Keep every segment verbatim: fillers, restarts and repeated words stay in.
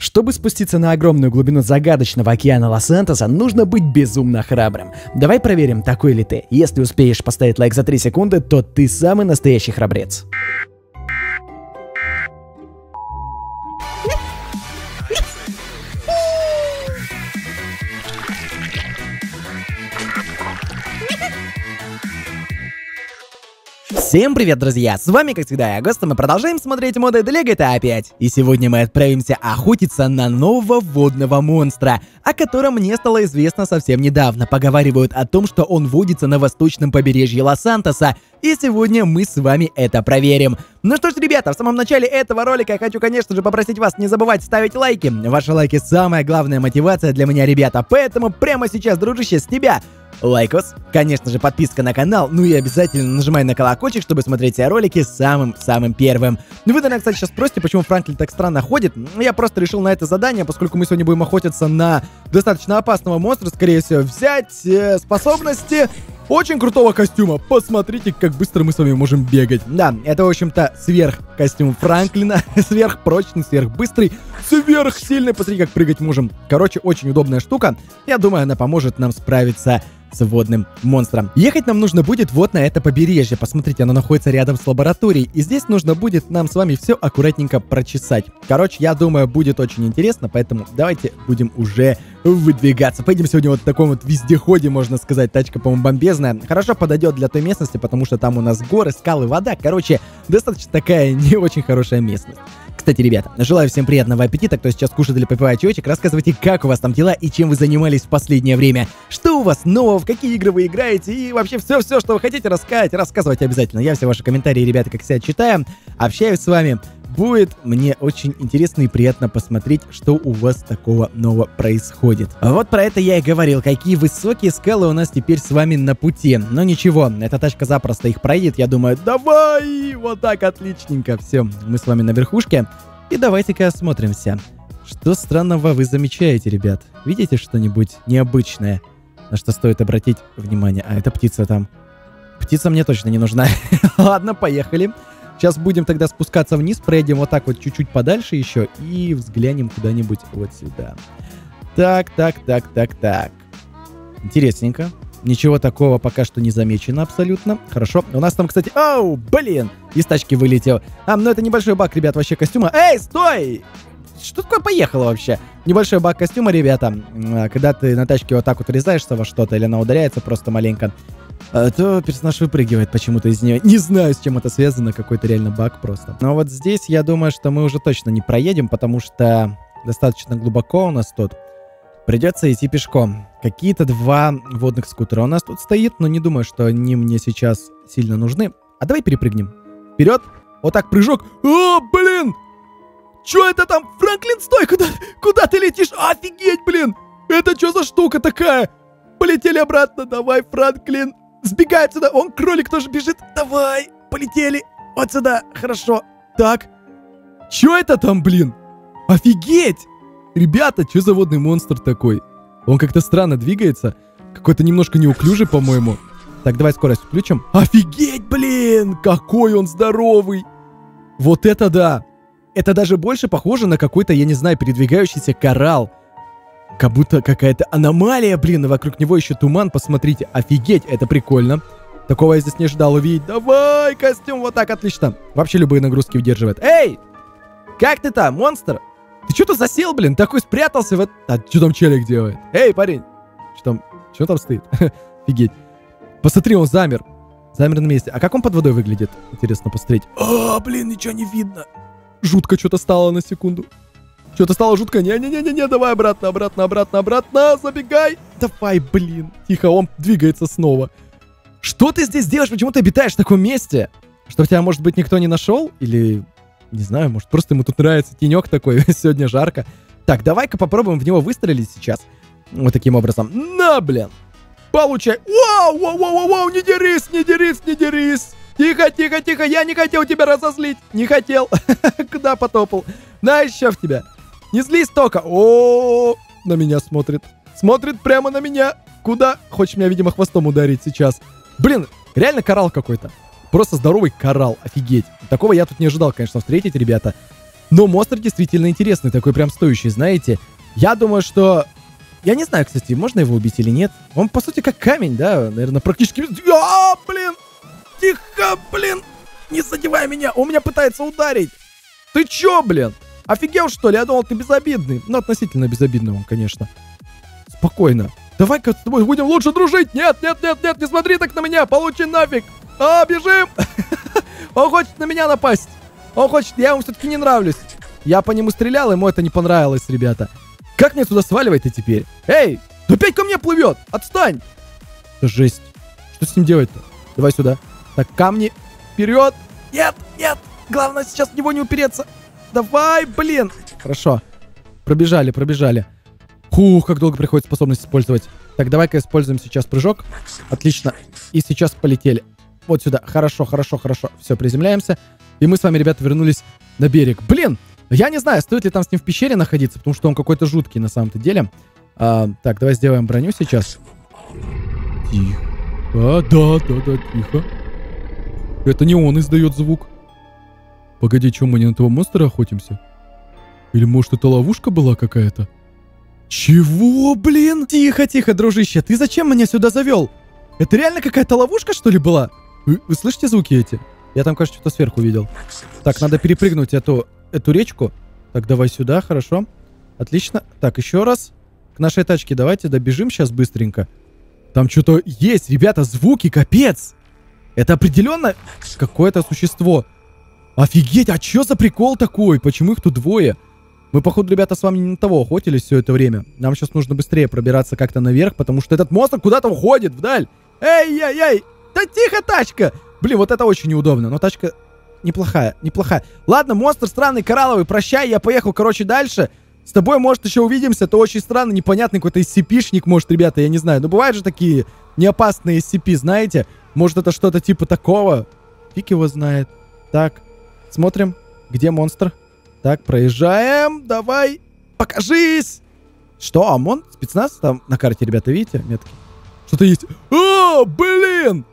Чтобы спуститься на огромную глубину загадочного океана Лос-Сантоса, нужно быть безумно храбрым. Давай проверим, такой ли ты. Если успеешь поставить лайк за три секунды, то ты самый настоящий храбрец. Всем привет, друзья! С вами, как всегда, я Гост, и мы продолжаем смотреть моды для джи ти эй пять. И сегодня мы отправимся охотиться на нового водного монстра, о котором мне стало известно совсем недавно. Поговаривают о том, что он водится на восточном побережье Лос-Сантоса, и сегодня мы с вами это проверим. Ну что ж, ребята, в самом начале этого ролика я хочу, конечно же, попросить вас не забывать ставить лайки. Ваши лайки самая главная мотивация для меня, ребята, поэтому прямо сейчас, дружище, с тебя лайкос, конечно же, подписка на канал, ну и обязательно нажимай на колокольчик, чтобы смотреть все ролики самым-самым первым. Вы, наверное, кстати, сейчас спросите, почему Франклин так странно ходит. Я просто решил на это задание, поскольку мы сегодня будем охотиться на достаточно опасного монстра, скорее всего, взять э, способности очень крутого костюма. Посмотрите, как быстро мы с вами можем бегать. Да, это, в общем-то, сверхкостюм Франклина. Сверхпрочный, сверхбыстрый, сверхсильный. Посмотрите, как прыгать можем. Короче, очень удобная штука. Я думаю, она поможет нам справиться с водным монстром. Ехать нам нужно будет вот на это побережье. Посмотрите, оно находится рядом с лабораторией. И здесь нужно будет нам с вами все аккуратненько прочесать. Короче, я думаю, будет очень интересно, поэтому давайте будем уже выдвигаться. Поедем сегодня вот в таком вот вездеходе, можно сказать. Тачка, по-моему, бомбезная. Хорошо подойдет для той местности, потому что там у нас горы, скалы, вода. Короче, достаточно такая не очень хорошая местность. Кстати, ребята, желаю всем приятного аппетита, кто сейчас кушает или попивает чаечек. Рассказывайте, как у вас там дела и чем вы занимались в последнее время. Что у вас нового, в какие игры вы играете и вообще все-все, что вы хотите рассказать, рассказывайте обязательно. Я все ваши комментарии, ребята, как всегда, читаю, общаюсь с вами. Будет мне очень интересно и приятно посмотреть, что у вас такого нового происходит. Вот про это я и говорил, какие высокие скалы у нас теперь с вами на пути. Но ничего, эта тачка запросто их проедет, я думаю, давай, вот так, отличненько. Все, мы с вами на верхушке, и давайте-ка осмотримся. Что странного вы замечаете, ребят? Видите что-нибудь необычное, на что стоит обратить внимание? А, это птица там. Птица мне точно не нужна. Ладно, поехали. Сейчас будем тогда спускаться вниз, проедем вот так вот чуть-чуть подальше еще и взглянем куда-нибудь вот сюда. Так, так, так, так, так. Интересненько. Ничего такого пока что не замечено абсолютно. Хорошо. У нас там, кстати... Оу, блин! Из тачки вылетел. А, ну это небольшой баг, ребят, вообще костюма. Эй, стой! Что такое поехало вообще? Небольшой баг костюма, ребята. Когда ты на тачке вот так вот врезаешься во что-то, или она ударяется просто маленько, то персонаж выпрыгивает почему-то из нее. Не знаю, с чем это связано, какой-то реально баг просто. Но вот здесь я думаю, что мы уже точно не проедем, потому что достаточно глубоко у нас тут. Придется идти пешком. Какие-то два водных скутера у нас тут стоит, но не думаю, что они мне сейчас сильно нужны. А давай перепрыгнем. Вперед. Вот так, прыжок. О, блин! Чё это там? Франклин, стой! Куда, куда ты летишь? Офигеть, блин! Это что за штука такая? Полетели обратно. Давай, Франклин. Сбегай отсюда. Он, кролик, тоже бежит. Давай, полетели. Вот сюда. Хорошо. Так. Чё это там, блин? Офигеть! Ребята, что за водный монстр такой? Он как-то странно двигается. Какой-то немножко неуклюжий, по-моему. Так, давай скорость включим. Офигеть, блин! Какой он здоровый! Вот это да! Это даже больше похоже на какой-то, я не знаю, передвигающийся коралл. Как будто какая-то аномалия, блин, и вокруг него еще туман, посмотрите. Офигеть, это прикольно. Такого я здесь не ожидал увидеть. Давай, костюм, вот так, отлично. Вообще любые нагрузки выдерживает. Эй! Как ты там, монстр? Ты что-то засел, блин, такой спрятался в... А что там челик делает? Эй, парень! Что там? Что там стоит? Офигеть. Посмотри, он замер. Замер на месте. А как он под водой выглядит? Интересно посмотреть. А, блин, ничего не видно. Жутко что-то стало на секунду. Что-то стало жутко. Не-не-не-не, давай обратно, обратно, обратно, обратно. Забегай. Давай, блин. Тихо, он двигается снова. Что ты здесь делаешь? Почему ты обитаешь в таком месте? Что тебя, может быть, никто не нашел? Или, не знаю, может, просто ему тут нравится тенек такой. Сегодня жарко. Так, давай-ка попробуем в него выстрелить сейчас. Вот таким образом. На, блин. Получай. Вау, вау, вау, вау, вау. Не дерись, не дерись, не дерись. Тихо, тихо, тихо. Я не хотел тебя разозлить. Не хотел. Куда потопал? На, еще в тебя. Не злись только. О, на меня смотрит. Смотрит прямо на меня. Куда? Хочешь меня, видимо, хвостом ударить сейчас. Блин, реально коралл какой-то. Просто здоровый коралл. Офигеть. Такого я тут не ожидал, конечно, встретить, ребята. Но монстр действительно интересный, такой прям стоящий, знаете. Я думаю, что... Я не знаю, кстати, можно его убить или нет. Он, по сути, как камень, да? Наверное, практически... А, блин! Тихо, блин! Не задевай меня! Он меня пытается ударить! Ты чё, блин? Офигел, что ли? Я думал, ты безобидный. Ну, относительно безобидный он, конечно. Спокойно. Давай-ка с тобой будем лучше дружить! Нет, нет, нет, нет, не смотри так на меня! Получи нафиг! А, бежим! Он хочет на меня напасть! Он хочет, я ему все-таки не нравлюсь. Я по нему стрелял, ему это не понравилось, ребята. Как мне туда сваливать-то теперь? Эй, да опять ко мне плывет! Отстань! Это жесть. Что с ним делать-то? Давай сюда. Так, камни. Вперед! Нет, нет! Главное сейчас в него не упереться. Давай, блин! Хорошо. Пробежали, пробежали. Фух, как долго приходится способность использовать. Так, давай-ка используем сейчас прыжок. Отлично. И сейчас полетели. Вот сюда. Хорошо, хорошо, хорошо. Все, приземляемся. И мы с вами, ребята, вернулись на берег. Блин, я не знаю, стоит ли там с ним в пещере находиться, потому что он какой-то жуткий на самом-то деле. А, так, давай сделаем броню сейчас. Тихо. А, да, да, да, тихо. Это не он издает звук. Погоди, что, мы не на этого монстра охотимся? Или, может, это ловушка была какая-то? Чего, блин? Тихо, тихо, дружище, ты зачем меня сюда завел? Это реально какая-то ловушка, что ли, была? Вы, вы слышите звуки эти? Я там, кажется, что-то сверху видел. Так, надо перепрыгнуть эту, эту речку. Так, давай сюда, хорошо. Отлично. Так, еще раз. К нашей тачке давайте добежим сейчас быстренько. Там что-то есть, ребята, звуки, капец. Это определенно какое-то существо. Офигеть, а что за прикол такой? Почему их тут двое? Мы, походу, ребята, с вами не на того охотились все это время. Нам сейчас нужно быстрее пробираться как-то наверх, потому что этот монстр куда-то уходит вдаль. Эй-яй-яй! Да тихо, тачка! Блин, вот это очень неудобно, но тачка неплохая, неплохая. Ладно, монстр странный, коралловый, прощай, я поехал, короче, дальше. С тобой, может, еще увидимся, ты очень странный, непонятный какой-то эс си пи-шник, может, ребята, я не знаю. Но бывают же такие неопасные эс си пи, знаете? Может, это что-то типа такого? Фиг его знает. Так, смотрим, где монстр. Так, проезжаем, давай, покажись. Что, ОМОН? Спецназ? Там на карте, ребята, видите, метки? Что-то есть. О, блин!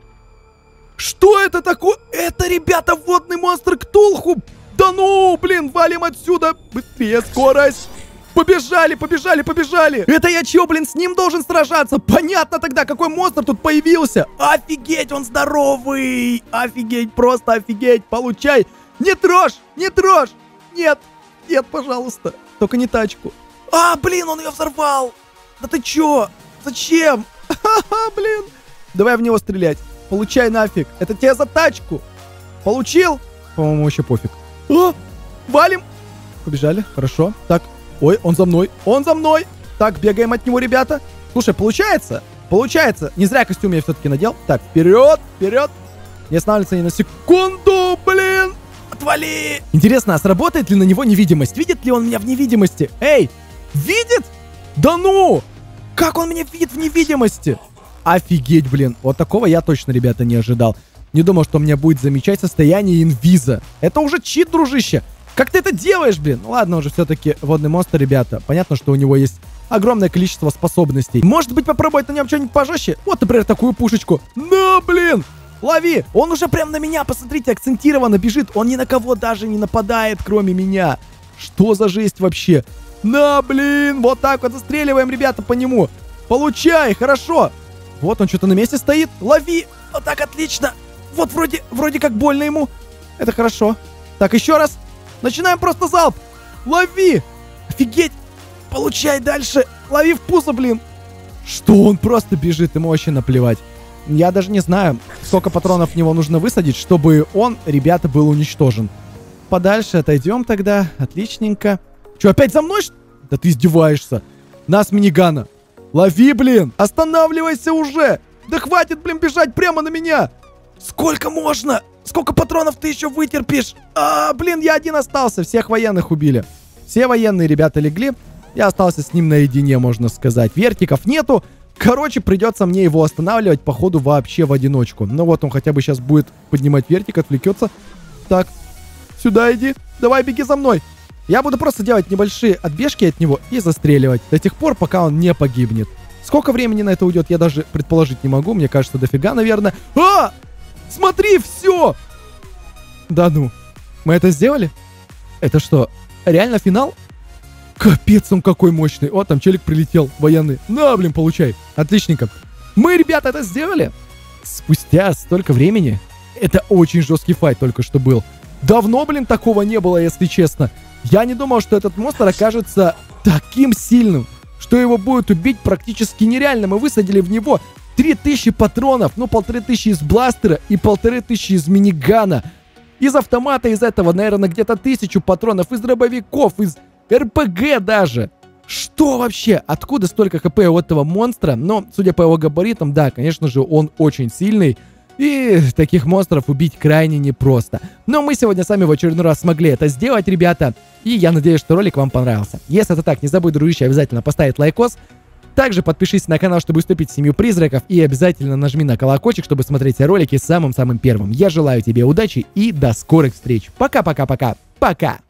Что это такое? Это, ребята, водный монстр Ктулху. Да ну, блин, валим отсюда. Быстрее, скорость. Побежали, побежали, побежали. Это я чё, блин, с ним должен сражаться? Понятно тогда, какой монстр тут появился. Офигеть, он здоровый. Офигеть, просто офигеть. Получай. Не трожь, не трожь. Нет, нет, пожалуйста. Только не тачку. А, блин, он ее взорвал. Да ты чё? Зачем? Ха-ха, блин. Давай в него стрелять. Получай нафиг. Это тебе за тачку. Получил? По-моему, вообще пофиг. О, валим. Побежали. Хорошо. Так. Ой, он за мной. Он за мной. Так, бегаем от него, ребята. Слушай, получается? Получается. Не зря костюм я все-таки надел. Так, вперед, вперед. Не останавливаться ни на секунду, блин. Отвали. Интересно, а сработает ли на него невидимость? Видит ли он меня в невидимости? Эй, видит? Да ну. Как он меня видит в невидимости? Офигеть, блин. Вот такого я точно, ребята, не ожидал. Не думал, что у меня будет замечать состояние инвиза. Это уже чит, дружище. Как ты это делаешь, блин? Ну ладно, уже все-таки водный монстр, ребята. Понятно, что у него есть огромное количество способностей. Может быть, попробовать на нем что-нибудь пожестче? Вот, например, такую пушечку. На, блин! Лови! Он уже прям на меня, посмотрите, акцентированно бежит. Он ни на кого даже не нападает, кроме меня. Что за жесть вообще? На, блин! Вот так вот застреливаем, ребята, по нему. Получай, хорошо. Вот он что-то на месте стоит. Лови! Вот так, отлично. Вот вроде, вроде как больно ему. Это хорошо. Так, еще раз. Начинаем просто залп. Лови! Офигеть! Получай дальше. Лови в пузо, блин. Что он просто бежит, ему вообще наплевать. Я даже не знаю, сколько патронов в него нужно высадить, чтобы он, ребята, был уничтожен. Подальше отойдем тогда. Отличненько. Че, опять за мной? Да ты издеваешься. Нас минигана. Лови, блин. Останавливайся уже. Да хватит, блин, бежать прямо на меня. Сколько можно? Сколько патронов ты еще вытерпишь? А, блин, я один остался. Всех военных убили. Все военные ребята легли. Я остался с ним наедине, можно сказать. Вертиков нету. Короче, придется мне его останавливать, походу, вообще в одиночку. Ну вот, он хотя бы сейчас будет поднимать вертик, отвлекется. Так, сюда иди. Давай, беги за мной. Я буду просто делать небольшие отбежки от него и застреливать. До тех пор, пока он не погибнет. Сколько времени на это уйдет, я даже предположить не могу. Мне кажется, дофига, наверное. А! Смотри, все! Да ну. Мы это сделали? Это что? реально финал? Капец, он какой мощный. О, там челик прилетел, военный. На, блин, получай. Отличненько. Мы, ребята, это сделали. Спустя столько времени. Это очень жесткий файт только что был. Давно, блин, такого не было, если честно. Я не думал, что этот монстр окажется таким сильным, что его будет убить практически нереально. Мы высадили в него три тысячи патронов, ну, полторы тысячи из бластера и полторы тысячи из минигана. Из автомата из этого, наверное, где-то тысячу патронов, из дробовиков, из эр пэ гэ даже. Что вообще? Откуда столько хп у этого монстра? Но, судя по его габаритам, да, конечно же, он очень сильный. И таких монстров убить крайне непросто. Но мы сегодня сами в очередной раз смогли это сделать, ребята. И я надеюсь, что ролик вам понравился. Если это так, не забудь, дружище, обязательно поставить лайкос. Также подпишись на канал, чтобы вступить в семью призраков. И обязательно нажми на колокольчик, чтобы смотреть все ролики самым-самым первым. Я желаю тебе удачи и до скорых встреч. Пока-пока-пока. Пока!